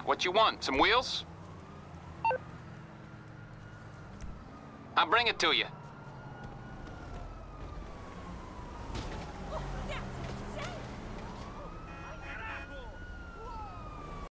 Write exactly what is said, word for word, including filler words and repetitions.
What you want? Some wheels? I'll bring it to you.